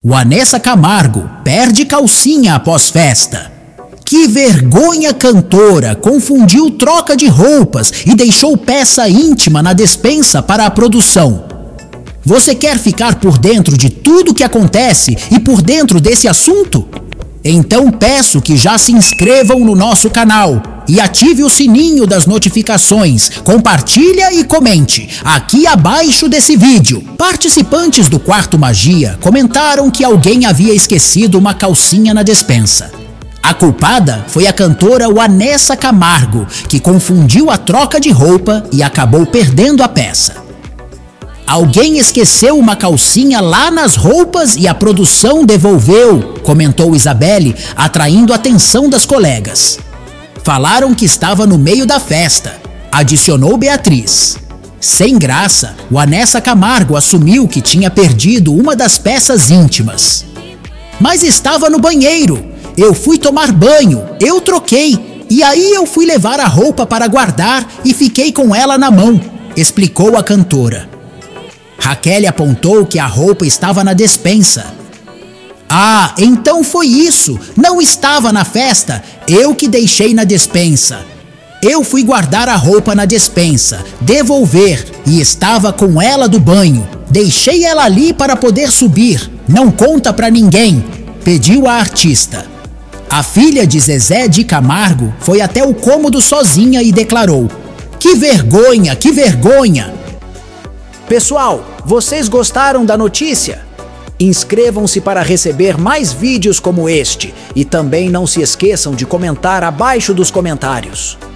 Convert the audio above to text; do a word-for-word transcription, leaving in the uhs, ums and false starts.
Wanessa Camargo perde calcinha após festa. Que vergonha, cantora confundiu troca de roupas e deixou peça íntima na despensa para a produção. Você quer ficar por dentro de tudo que acontece e por dentro desse assunto? Então peço que já se inscrevam no nosso canal e ative o sininho das notificações, compartilha e comente aqui abaixo desse vídeo. Participantes do Quarto Magia comentaram que alguém havia esquecido uma calcinha na despensa. A culpada foi a cantora Wanessa Camargo, que confundiu a troca de roupa e acabou perdendo a peça. Alguém esqueceu uma calcinha lá nas roupas e a produção devolveu, comentou Isabelle, atraindo a atenção das colegas. Falaram que estava no meio da festa, adicionou Beatriz. Sem graça, Wanessa Camargo assumiu que tinha perdido uma das peças íntimas. Mas estava no banheiro, eu fui tomar banho, eu troquei, e aí eu fui levar a roupa para guardar e fiquei com ela na mão, explicou a cantora. Raquel apontou que a roupa estava na despensa. Ah, então foi isso, não estava na festa, eu que deixei na despensa. Eu fui guardar a roupa na despensa, devolver e estava com ela do banho. Deixei ela ali para poder subir, não conta pra ninguém, pediu a artista. A filha de Zezé de Camargo foi até o cômodo sozinha e declarou: "Que vergonha, que vergonha!" Pessoal, vocês gostaram da notícia? Inscrevam-se para receber mais vídeos como este e também não se esqueçam de comentar abaixo dos comentários.